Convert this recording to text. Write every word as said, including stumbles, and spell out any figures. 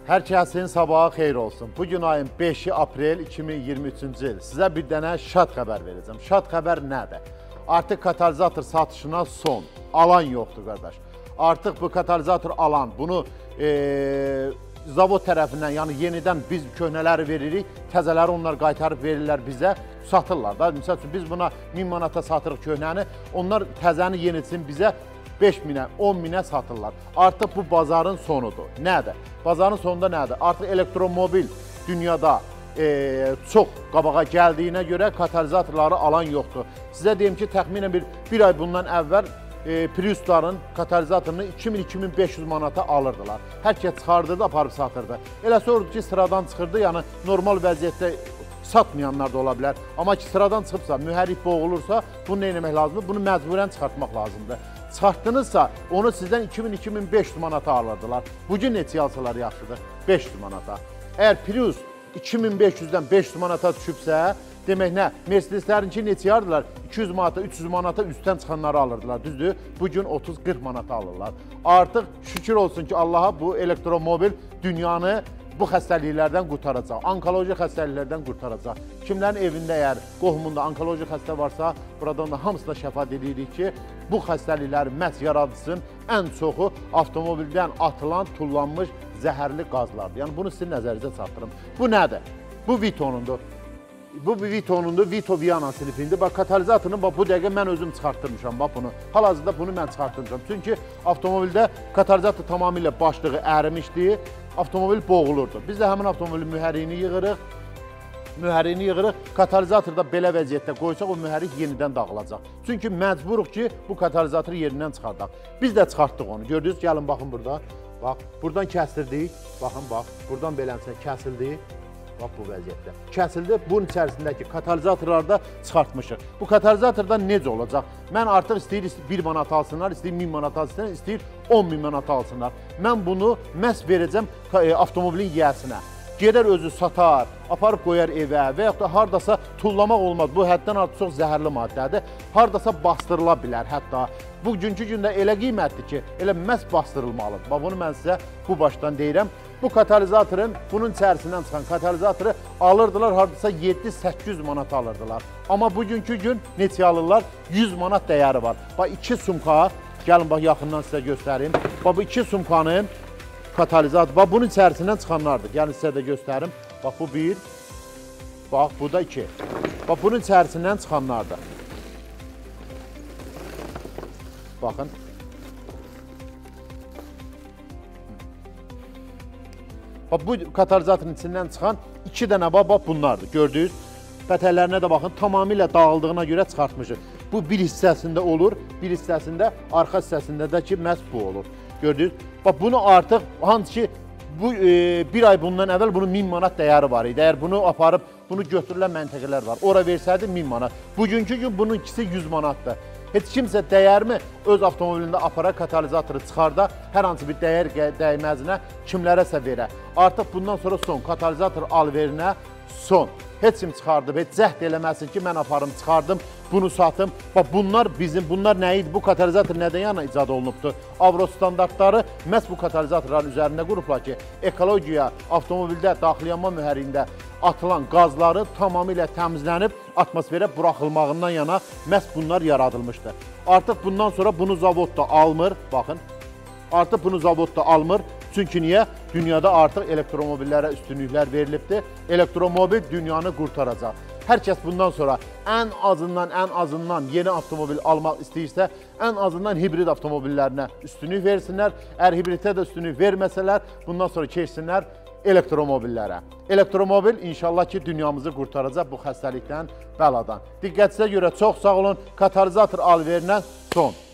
Hər kəsin sabahı xeyir olsun. Bugün ayın beşi aprel iki min iyirmi üçüncü il. Sizə bir dənə şad xəbər verəcəm. Şad xəbər nədir? Artıq katalizator satışına son. Alan yoxdur, qardaş. Artıq bu katalizator alan, bunu e, zavod tərəfindən, yəni yenidən biz köhnələri veririk, təzələri onlar qaytarıb verirlər bizə, satırlar da. Misal üçün, biz buna min manata satırıq köhnəni, onlar təzəni yenisin bizə beş minə, on minə satırlar. Artıq bu bazarın sonudur. Nədir? Bazarın sonunda nədir? Artıq elektromobil dünyada e, çox qabağa gəldiyinə görə katalizatorları alan yoxdur. Sizə deyim ki, təxminən bir, bir ay bundan əvvəl e, Priusların katalizatorunu iki min iki min beş yüz manata alırdılar. Hər kəs çıxardırdı, aparıb satırdı. Elə sordu ki, sıradan çıxırdı, yəni normal vəziyyətdə satmayanlar da ola bilər. Amma ki, sıradan çıxıbsa, mühərrik boğulursa, bunu nə etmək lazımdır? Bunu məcburən çıxartmaq lazımdır. Çıxartdınızsa, onu sizdən iki min iki min beş yüz manata alırdılar. Bugün neçə alsalar yaxşıdır? beş yüz manata. Əgər Prius iki min beş yüzdən beş yüz manata düşübsə, demək nə? Mercedeslərinki neçə alırdılar? iki yüz manata, üç yüz manata üstdən çıxanları alırdılar, düzdür? Bugün otuz qırx manata alırlar. Artıq şükür olsun ki, Allaha bu elektromobil dünyanı bu xəstəliklərdən qurtaracaq, onkoloji xəstəliklərdən qurtaracaq. Kimlərin evində əgər qohumunda onkoloji xəstə varsa, buradan da hamısına şəfa deyirik ki, bu xəstəlikləri məhz yaradırsın, ən çoxu avtomobildən atılan, tullanmış zəhərli qazlardır. Yəni, bunu sizin nəzərinizə çatdırım. Bu nədir? Bu Vitonundur. Bu Vitonundur, Vito Viana sinifindir. Bax, katalizatorunu bax, bu dəqiqə mən özüm çıxartdırmışam, bax bunu. Hal-hazırda bunu mən çıxartdırmışam. Çünki avtomobildə katalizator tamamilə başlığı ərimişdi, avtomobil boğulurdu. Biz də həmin avtomobilin mühərriyini yığırıq, mühərriyini yığırıq, katalizatorda belə vəziyyətdə qoysaq, o mühərrik yenidən dağılacaq. Çünki məcburuq ki, bu katalizatoru yerindən çıxardaq. Biz də çıxartdıq onu, gördünüz, gəlin baxın burada. Bax, buradan kəsdirdik, baxın, bax, buradan beləmsə kəsildi. Bax, bu vəziyyətdə. Kəsildi, bunun içərisindəki katalizatorlarda çıxartmışıq. Bu katalizatorda necə olacaq? Mən artıq istəyir bir manat alsınlar, istəyir min manat alsınlar, istəyir on min manat alsınlar. Mən bunu məhz verəcəm avtomobilin yiyəsinə. Gedər özü satar, aparıb qoyar evə və yaxud da haradasa tullamaq olmaz. Bu həddən artıq çox zəhərli maddədir. Haradasa bastırıla bilər hətta. Bugünkü gündə elə qiymətdir ki, elə məhz bastırılmalıdır. Bax, bunu mən sizə bu başdan deyirəm. Bu katalizatorun, bunun içərisindən çıxan katalizatoru alırdılar, haradasa yeddi səkkiz yüz manat alırdılar. Amma bugünkü gün neçə alırlar? yüz manat dəyəri var. Bax, iki sumka, gəlin bax, yaxından sizə göstərim. Bax, bu iki sumkanın katalizator, bax, bunun içərisindən çıxanlardır. Gəlin sizə də göstərim. Bax, bu bir, bax, bu da iki. Bax, bunun içərisindən çıxanlardır. Baxın. Bax, bu katalizatorun içindən çıxan iki dənə bax, bax, bunlardır. Gördünüz? Pətəllərinə də baxın, tamamilə dağıldığına görə çıxartmışıq. Bu bir hissəsində olur, bir hissəsində, arxa hissəsində də ki, məhz bu olur. Gördünüz? Bax, bunu artıq, hansı ki, bu, e, bir ay bundan əvvəl bunun min manat dəyəri var idi. Əgər bunu aparıb, bunu götürülən məntəqələr var. Ora versəydi min manat. Bugünkü gün bunun ikisi yüz manatdır. Heç kimsə dəyərmi öz avtomobilində apara katalizatoru çıxarda, hər hansı bir dəyər dəyməzinə kimlərəsə verə. Artıq bundan sonra son, katalizator alverinə son. Heç kim çıxardıb, heç cəhd eləməsin ki, mən aparım, çıxardım, bunu satım. Bax, bunlar bizim, bunlar nə idi? Bu katalizator nədən yana icad olunubdur? Avro standartları məhz bu katalizatorların üzərində qurublar ki, ekologiya, avtomobildə, daxiliyanma mühərriyində atılan qazları tamamilə təmizlənib, atmosferə buraxılmağından yana məhz bunlar yaradılmışdır. Artıq bundan sonra bunu zavodda almır, baxın, artıq bunu zavodda almır. Çünki niyə? Dünyada artıq elektromobillərə üstünlüklər verilibdir. Elektromobil dünyanı qurtaracaq. Hər kəs bundan sonra ən azından, ən azından yeni avtomobil almaq istəyirsə, ən azından hibrid avtomobillərinə üstünlük versinlər. Əgər hibriddə də üstünlük verməsələr, bundan sonra keçsinlər elektromobillərə. Elektromobil inşallah ki, dünyamızı qurtaracaq bu xəstəlikdən, bəladan. Diqqətinizə görə çox sağ olun. Katalizator alverinə son.